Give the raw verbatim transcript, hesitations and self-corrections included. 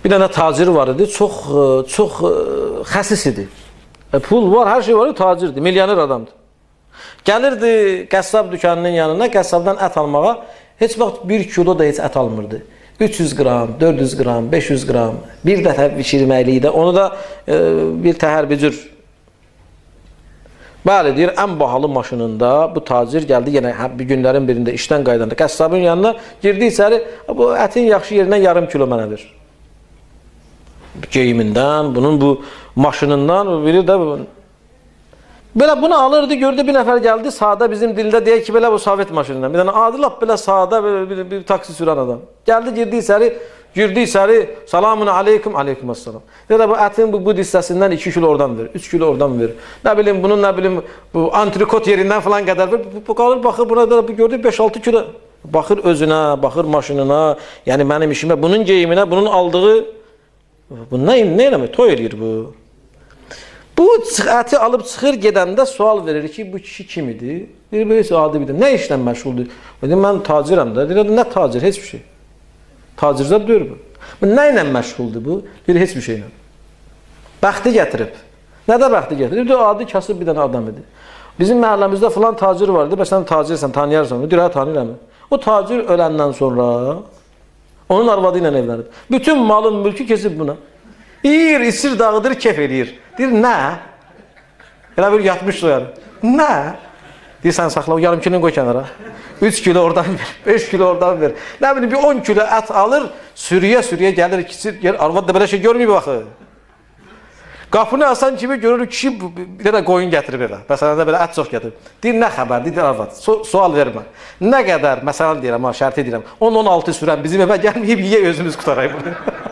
Bir dənə tacir var idi, çox, çox xəsis idi. Pul var, hər şey var, tacirdir, milyoner adamdır. Gəlirdi qəssab dükanının yanına, qəssabdan ət almağa, heç vaxt bir kilo da heç ət almırdı. üç yüz qram, dörd yüz qram, beş yüz qram, bir dəfə bişirməklikdə, onu da e, bir təhər bir cür. Bəli, deyir, ən bahalı maşınında bu tacir gəldi, yenə bir günlərin birində işdən qaydanda, qəssabın yanına girdi içəri, bu ətin yaxşı yerindən yarım kilo mənə verir. Geyimindən, bunun bu maşınından, biri də belə bunu alırdı, gördü bir nəfər gəldi, sağda bizim dildə deyək ki, belə bu Sovet maşınından. Bir dənə adı lap belə sağda bir, bir, bir taksi sürən adam. Gəldi, girdi içəri, girdi içəri, salamun aleyküm, aleyküm assalam. Dedi, bu ətin bu, bu hissəsindən iki kilo oradan verir, üç kilo oradan verir. Nə bilim, bunun nə bilim, bu antrikot yerindən falan qədər verir. Bu, bu qalır, baxır, buna da gördü beş altı kilo. Baxır özünə, baxır maşınına, yəni mənim işimə, bunun geyiminə, bunun aldığı, bu nə, nə eləmək, toy eləyir bu. Bu əti alıb çıxır gedəndə sual verir ki, bu kişi kim idi? Deyir, böyüsə adi bilir. Nə işlə məşğuldur? Deyir, mən tacirəm də. Deyir, nə tacir? Heç bir şey. Tacirdə deyir bu. Nə ilə məşğuldur bu? Deyir, heç bir şeylə. Bəxti gətirib. Nədə bəxti gətirib? Deyir, adi kasıb bir dənə adam idi. Bizim məhəlləmizdə filan tacir vardı. Bəs sən tacirsən, tanıyarsan. Deyir, hə, tanıyıram. O tacir öləndən sonra onun arvadı ilə evlənib. Bütün malın mülkü kesib buna. Yiyir, içir, dağıdır, kef eləyir. Deyir, nə? Elə bir yatmış soyarı. Nə? Deyir, sən saxla, o yarım kilonu qoy kənara. üç kilo oradan ver, beş kilo oradan ver. Nə bilim, bir on kilo ət alır, sürüyə-sürüyə gəlir, ikisi, gəlir. Arvad da belə şey görməyib baxı. Qapını asan kimi görür, kişi bir dənə qoyun gətirib elə. Məsələn də belə ət çox gətirib. Deyir, nə xəbər? Deyir, arvad, su sual vermə. Nə qədər? Məsələn deyirəm, şərti deyirəm. on on altı sürəm bizim evə gəlməyib, yiyə özümüz qutarayıq bunu.